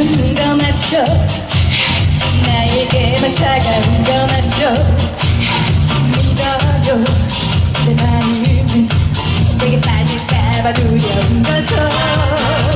뜨거운 거 맞죠? 나에게만 차가운 거 맞죠? 믿어요 내 마음은 내게 빠질까봐 두려운 거죠.